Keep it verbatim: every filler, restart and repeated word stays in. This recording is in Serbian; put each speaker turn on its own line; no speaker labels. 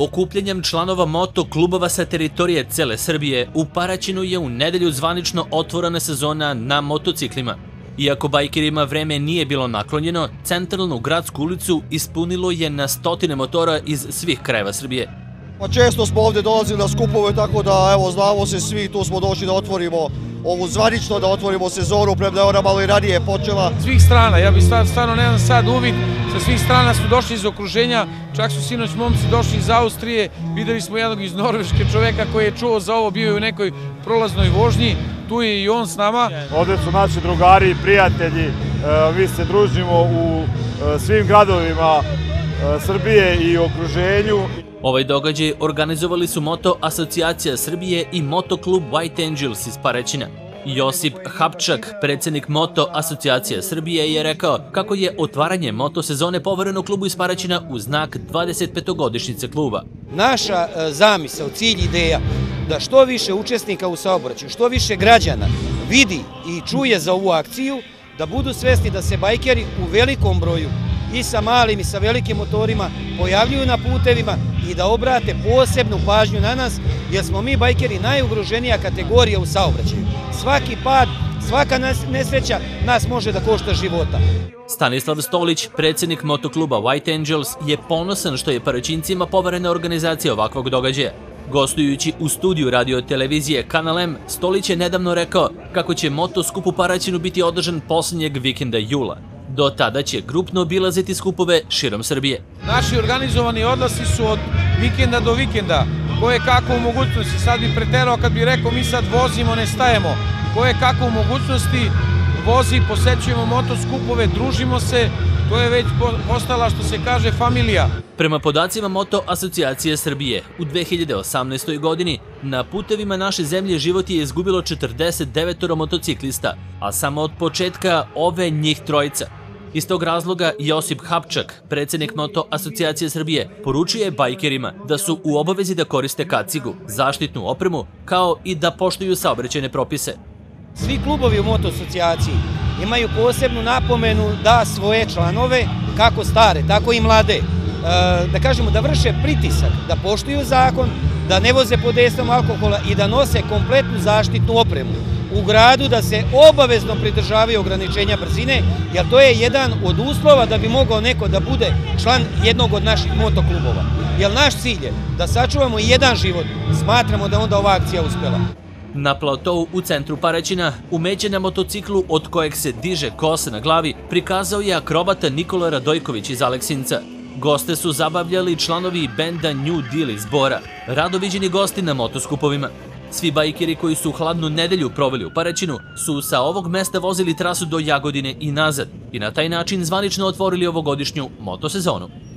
Okupljanjem članova moto klubova sa teritorije cele Srbije, u Paraćinu je u nedelju zvanično otvorena sezona na motociklima. Iako bajkerima vreme nije bilo naklonjeno, centralnu gradsku ulicu ispunilo je na stotine motora iz svih krajeva Srbije.
Pa često smo ovdje dolazili na skupove, tako da evo, znamo se svi, tu smo došli da otvorimo ovu zvanično, da otvorimo sezonu, premda je ona malo i ranije počela.
Svih strana, ja bih stvarno nemam sad uvid, sa svih strana su došli iz okruženja, čak su sinoć momci došli iz Austrije, videli smo jednog iz Norveške čoveka koji je čuo za ovo, bio je u nekoj prolaznoj vožnji, tu je i on s nama.
Ovdje su naši drugari i prijatelji, mi se družimo u svim gradovima Srbije i okruženju.
Ovaj događaj organizovali su Moto asocijacija Srbije i motoklub White Angels iz Paraćina. Josip Hapčak, predsjednik Moto asocijacije Srbije, je rekao kako je otvaranje moto sezone povereno klubu iz Paraćina u znak dvadesetpetogodišnjice kluba.
Naša zamisao, cilj, ideja da što više učesnika u saobraćaju, što više građana vidi i čuje za ovu akciju, da budu svesni da se bajkeri u velikom broju i sa malim i sa velikim motorima pojavljuju na putevima i da obrate posebnu pažnju na nas, jer smo mi bajkeri najugroženija kategorija u saobraćaju. Svaki pad, svaka nesreća nas može da košta života.
Stanislav Stolić, predsjednik motokluba White Angels, je ponosan što je Paraćincima poverena organizacija ovakvog događaja. Gostujući u studiju radio televizije Kanal M, Stolić je nedavno rekao kako će moto skup u Paraćinu biti održan posljednjeg vikenda jula. Do tada će grupno obilaziti skupove širom Srbije.
Naši organizovani odlasi su od vikenda do vikenda, koje kako u mogućnosti, sad bi preterao kad bi rekao mi sad vozimo, ne stajemo, koje kako u mogućnosti vozi, posećujemo motoskupove, družimo se, to je već postala, što se kaže, familija.
Prema podacima Moto asocijacije Srbije, u dve hiljade osamnaestoj. godini na putevima naše zemlje život je izgubilo četrdeset devet motociklista, a samo od početka ove njih trojica. Iz tog razloga Josip Hapčak, predsjednik Moto asocijacije Srbije, poručuje bajkerima da su u obavezi da koriste kacigu, zaštitnu opremu, kao i da poštuju saobraćajne propise.
Svi klubovi u Moto asocijaciji imaju posebnu napomenu da svoje članove, kako stare, tako i mlade, da kažemo da vrše pritisak, da poštuju zakon, da ne voze pod dejstvom alkohola i da nose kompletnu zaštitnu opremu. U gradu da se obavezno pridržavaju ograničenja brzine, jer to je jedan od uslova da bi mogao neko da bude član jednog od naših motoklubova. Jer naš cilj je da sačuvamo jedan život, smatramo da onda ova akcija uspjela.
Na platovu u centru Paraćina, umeđen na motociklu od kojeg se diže kosa na glavi, prikazao je akrobata Nikola Radojković iz Aleksinca. Goste su zabavljali članovi benda New Deal iz Bora, rado viđeni gosti na motoskupovima. Svi bajkeri koji su hladnu nedelju proveli u Paraćinu su sa ovog mesta vozili trasu do Jagodine i nazad i na taj način zvanično otvorili ovogodišnju motosezonu.